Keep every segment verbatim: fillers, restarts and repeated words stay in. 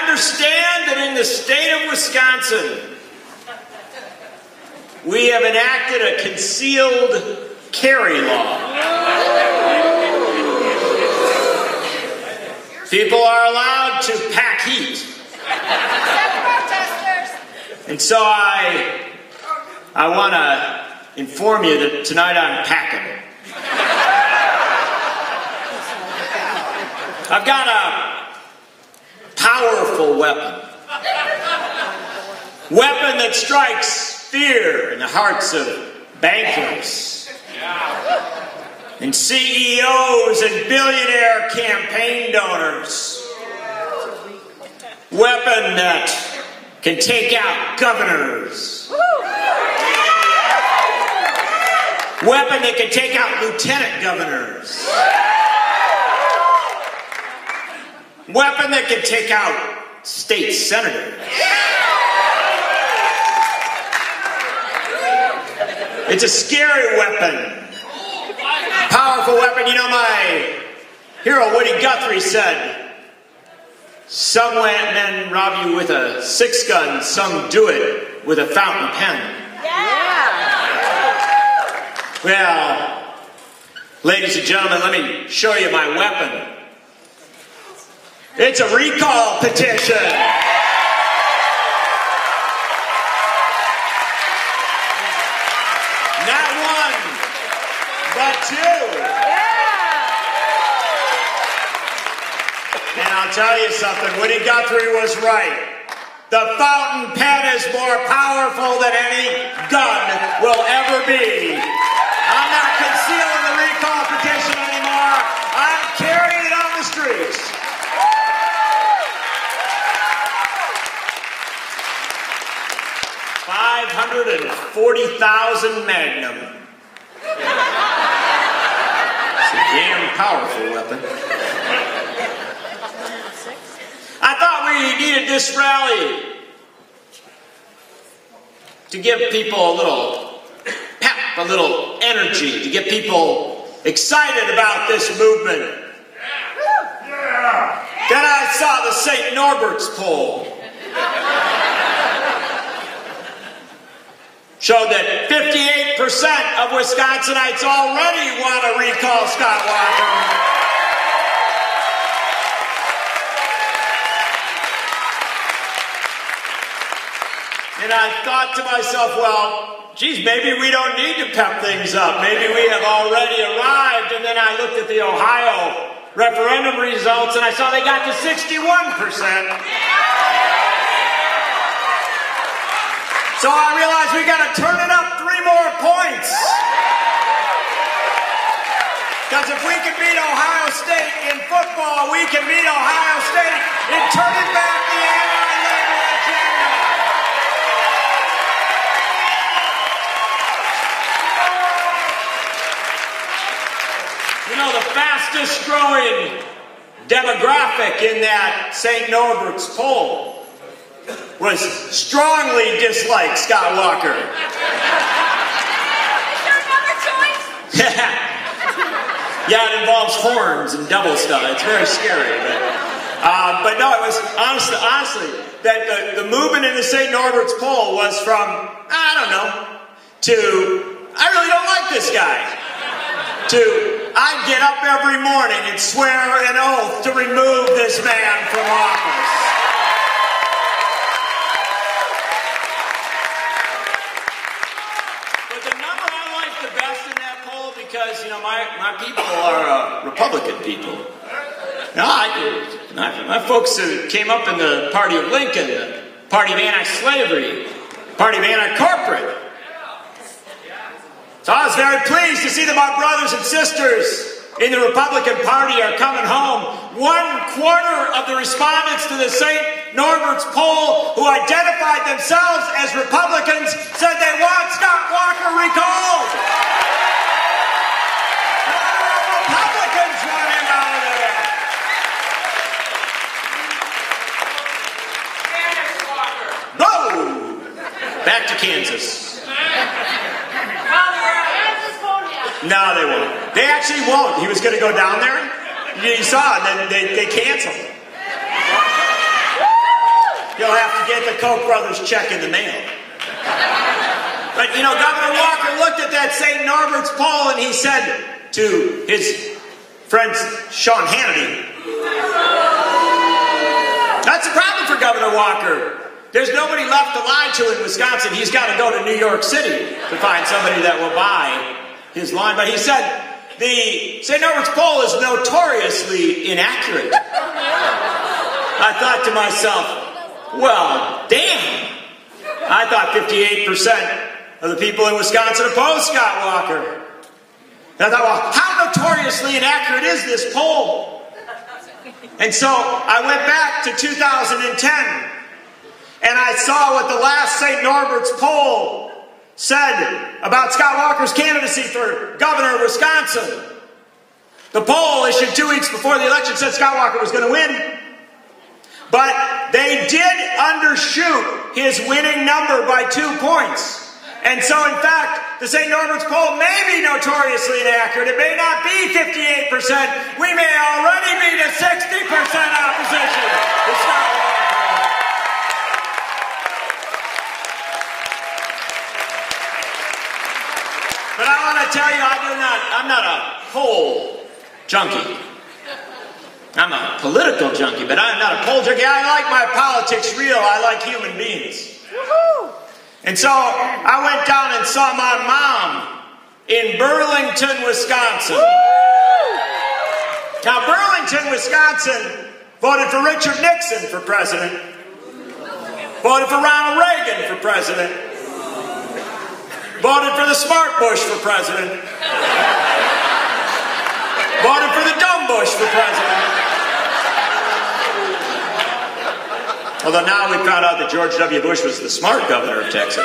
understand that in the state of Wisconsin, we have enacted a concealed carry law. People are allowed to pack heat. And so I, I want to inform you that tonight I'm packing. I've got a powerful weapon. Weapon that strikes fear in the hearts of bankers and C E Os and billionaire campaign donors. Weapon that can take out governors. Weapon that can take out lieutenant governors. Weapon that can take out state senators. It's a scary weapon. Powerful weapon. You know, my hero Woody Guthrie said, some men rob you with a six gun, some do it with a fountain pen. Yeah. Well, ladies and gentlemen, let me show you my weapon. It's a recall petition. Not one, but two. And I'll tell you something, Woody Guthrie was right. The fountain pen is more powerful than any gun will ever be. I'm not concealing the recall petition anymore. I'm carrying it on the streets. five hundred forty thousand Magnum. It's a damn powerful weapon. I thought we needed this rally to give people a little pep, a little energy, to get people excited about this movement. Then I saw the Saint Norbert's poll. Showed that fifty-eight percent of Wisconsinites already want to recall Scott Walker. And I thought to myself, well, geez, maybe we don't need to pep things up. Maybe we have already arrived. And then I looked at the Ohio referendum results and I saw they got to sixty-one percent. So I realized we got to turn it up three more points. Because if we can beat Ohio State in football, we can beat Ohio State in turning back the anti-labor agenda. You know, the fastest growing demographic in that Saint Norbert's poll was strongly dislike Scott Walker. Is there another choice? Yeah, it involves horns and double stuff. It's very scary. But, uh, but no, it was honestly, honestly that the, the movement in the Saint Norbert's poll was from, I don't know, to, I really don't like this guy, to, I get up every morning and swear an oath to remove this man from office. Because, you know, my, my people are uh, Republican people. No, I, my, my folks uh, came up in the party of Lincoln, the party of anti-slavery, party of anti-corporate. So I was very pleased to see that my brothers and sisters in the Republican Party are coming home. One quarter of the respondents to the Saint Norbert's poll who identified themselves as Republicans said they want Scott Walker recalled. Republicans want him out of there. No! Back to Kansas. No, they won't. They actually won't. He was going to go down there. You saw it, and then they, they canceled. you'll have to get the Koch brothers check in the mail. But, you know, Governor Walker looked at that Saint Norbert's poll and he said to his friend Sean Hannity, that's the problem for Governor Walker. There's nobody left to lie to in Wisconsin. He's got to go to New York City to find somebody that will buy his line. But he said the Saint Norbert's poll is notoriously inaccurate. I thought to myself, well, damn. I thought fifty-eight percent of the people in Wisconsin opposed Scott Walker. And I thought, well, how notoriously inaccurate is this poll? And so I went back to two thousand ten, and I saw what the last Saint Norbert's poll said about Scott Walker's candidacy for governor of Wisconsin. The poll issued two weeks before the election said Scott Walker was going to win. But they did undershoot his winning number by two points. And so, in fact, the Saint Norbert's poll may be notoriously inaccurate. It may not be fifty-eight percent. We may already be to sixty percent opposition to Scott Walker. But I want to tell you, I do not, I'm not a poll junkie. I'm a political junkie, but I'm not a poll junkie. I like my politics real. I like human beings. Woohoo! And so I went down and saw my mom in Burlington, Wisconsin. Woo! Now, Burlington, Wisconsin voted for Richard Nixon for president, voted for Ronald Reagan for president, voted for the smart Bush for president, voted for the dumb Bush for president. Although now we found out that George W. Bush was the smart governor of Texas.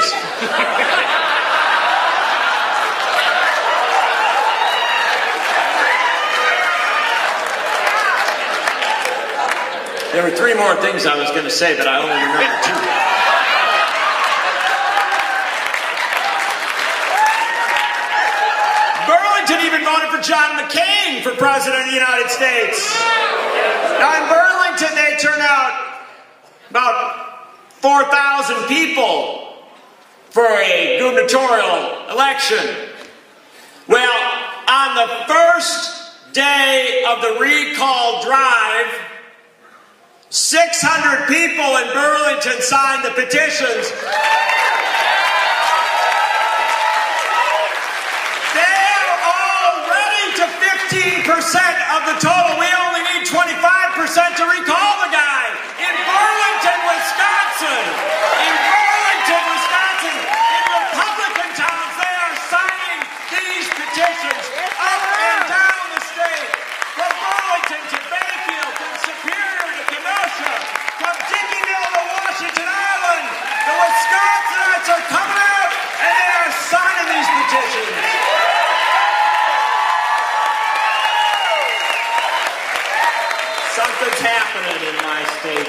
There were three more things I was going to say, but I only remember two. Burlington even voted for John McCain for president of the United States. Now in Burlington they turned out about four thousand people for a gubernatorial election. Well, on the first day of the recall drive, six hundred people in Burlington signed the petitions. They're already to fifteen percent of the total. We only need twenty-five percent to recall the guy. In Burlington, Wisconsin, in Burlington, Wisconsin, in Republican towns, they are signing these petitions up and down the state. From Burlington to Bayfield, from Superior to Kenosha, from Dinkyville to Washington Island, the Wisconsinites are coming out and they are signing these petitions. Something's happening in my state.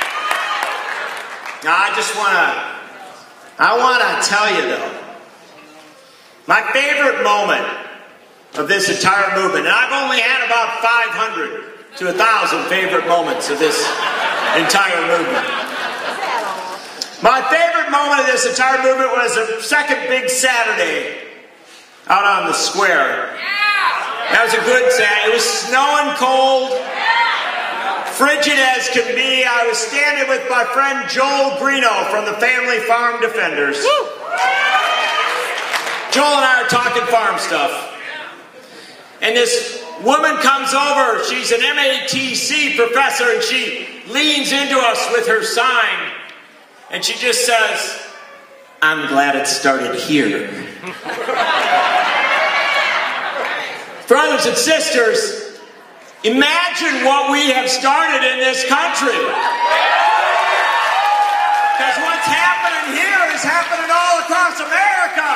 Now, I just want to, I want to tell you though, my favorite moment of this entire movement, and I've only had about five hundred to one thousand favorite moments of this entire movement. My favorite moment of this entire movement was the second big Saturday out on the square. That was a good Saturday. It was snowing cold. Frigid as can be. I was standing with my friend Joel Greeno from the Family Farm Defenders. Woo! Joel and I are talking farm stuff. And this woman comes over. She's an M A T C professor, and she leans into us with her sign. And she just says, "I'm glad it started here." Brothers and sisters, imagine what we have started in this country. Because what's happening here is happening all across America.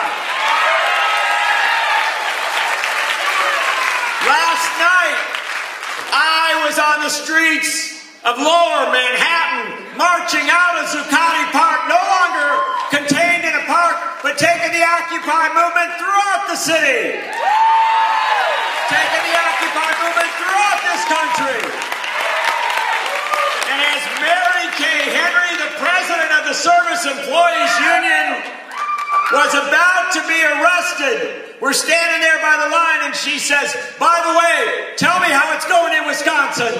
Last night, I was on the streets of Lower Manhattan, marching out of Zuccotti Park, no longer contained in a park, but taking the Occupy movement throughout the city. Taking the Occupy movement throughout this country. And as Mary Kay Henry, the president, arrested. We're standing there by the line, and she says, by the way, tell me how it's going in Wisconsin.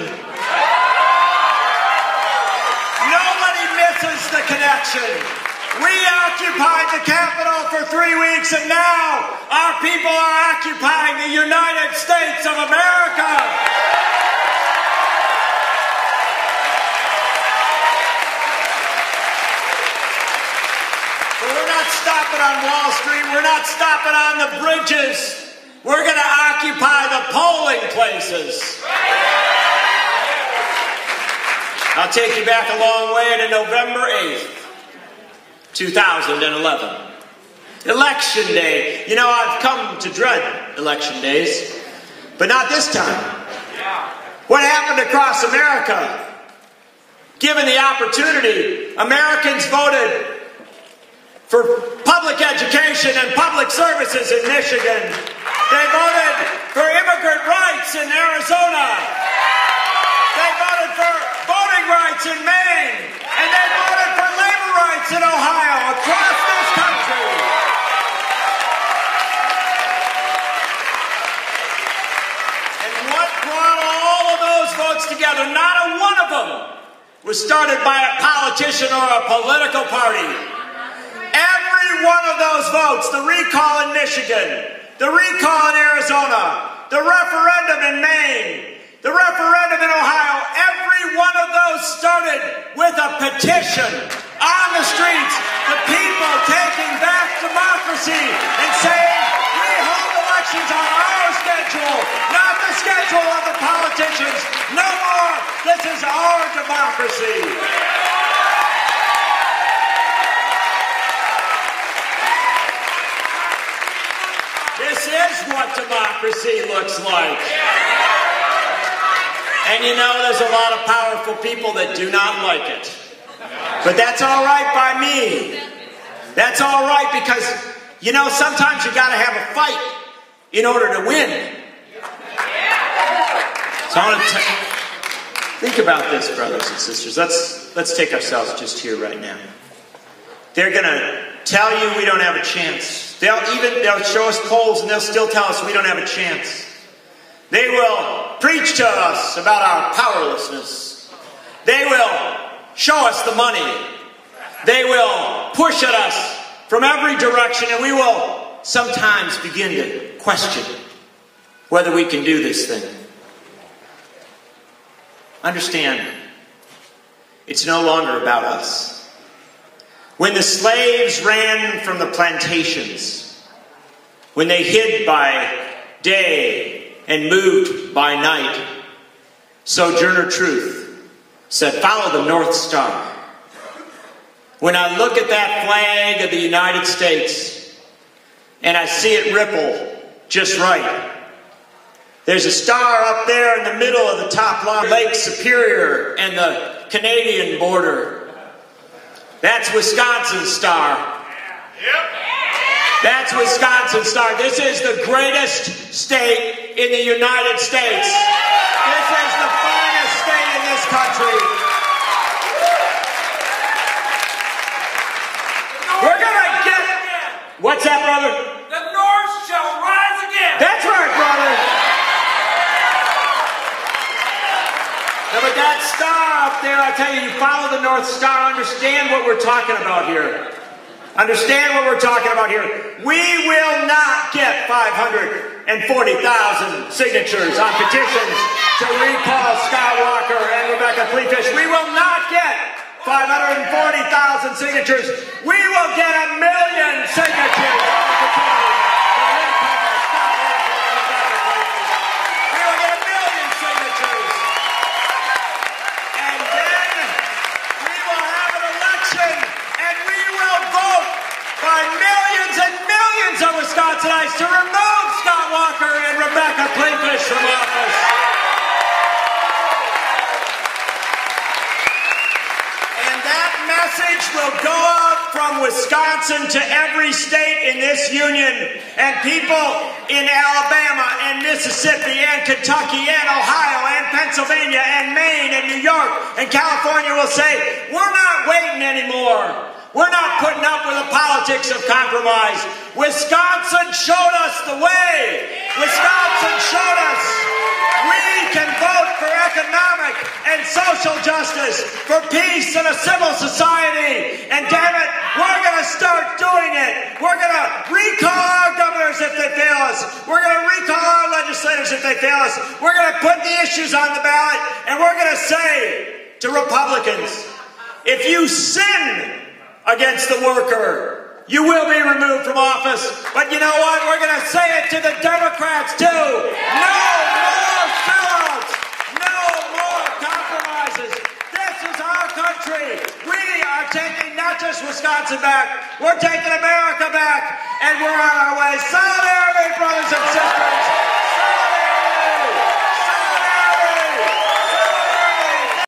Nobody misses the connection. We occupied the Capitol for three weeks, and now our people are occupying the United States of America. But we're not stopping on Wall Street. We're not stopping on the bridges. We're going to occupy the polling places. I'll take you back a long way to November eighth. two thousand eleven. Election day. You know, I've come to dread election days, but not this time. What happened across America? Given the opportunity, Americans voted for public education and public services in Michigan. They voted for immigrant rights in Arizona. They voted for voting rights in Maine. And they voted for labor rights in Ohio, across this country. And what brought all of those votes together? Not a one of them was started by a politician or a political party. Every one of those votes, the recall in Michigan, the recall in Arizona, the referendum in Maine, the referendum in Ohio, every one of those started with a petition on the streets, the people taking back democracy and saying, we hold elections on our schedule, not the schedule of the politicians. No more. This is our democracy. This is what democracy looks like. And you know, there's a lot of powerful people that do not like it. But that's all right by me. That's all right because, you know, sometimes you got to have a fight in order to win. So I want to think about this, brothers and sisters. Let's, let's take ourselves just here right now. They're going to tell you we don't have a chance. They'll even they'll show us polls and they'll still tell us we don't have a chance. They will preach to us about our powerlessness. They will show us the money. They will push at us from every direction, and we will sometimes begin to question whether we can do this thing. Understand, it's no longer about us. When the slaves ran from the plantations, when they hid by day and moved by night, Sojourner Truth said, follow the North Star. When I look at that flag of the United States and I see it ripple just right, there's a star up there in the middle of the top line, Lake Superior and the Canadian border. That's Wisconsin's star. That's Wisconsin's star. This is the greatest state in the United States. This is the finest state in this country. We're gonna get... What's that, brother? The North shall rise again. That's right, brother. Now, but that star up there, I tell you, you follow the North Star, understand what we're talking about here. Understand what we're talking about here. We will not get five hundred forty thousand signatures on petitions to recall Scott Walker and Rebecca Fleetfish. We will not get five hundred forty thousand signatures. We will get a million signatures on the petition to recall Scott Walker and Rebecca Fleetfish. We will get a million signatures. And then we will have an election and we will vote by millions and millions of Wisconsinites to remove Scott Walker and Rebecca Fleetfish from office. And that message will go out from Wisconsin to every state in this union, and people in Alabama and Mississippi and Kentucky and Ohio and Pennsylvania and Maine and New York and California will say, we're not waiting anymore. We're not putting up with the politics of compromise. Wisconsin showed us the way. Wisconsin showed us we can vote for economic and social justice, for peace and a civil society. And damn it, we're going to start doing it. We're going to recall our governors if they fail us. We're going to recall our legislators if they fail us. We're going to put the issues on the ballot, and we're going to say to Republicans, if you sin against the worker, you will be removed from office. But you know what? We're going to say it to the Democrats, too. No more sellouts. No more compromises. This is our country. We are taking not just Wisconsin back, we're taking America back, and we're on our way. Solidarity, brothers and sisters.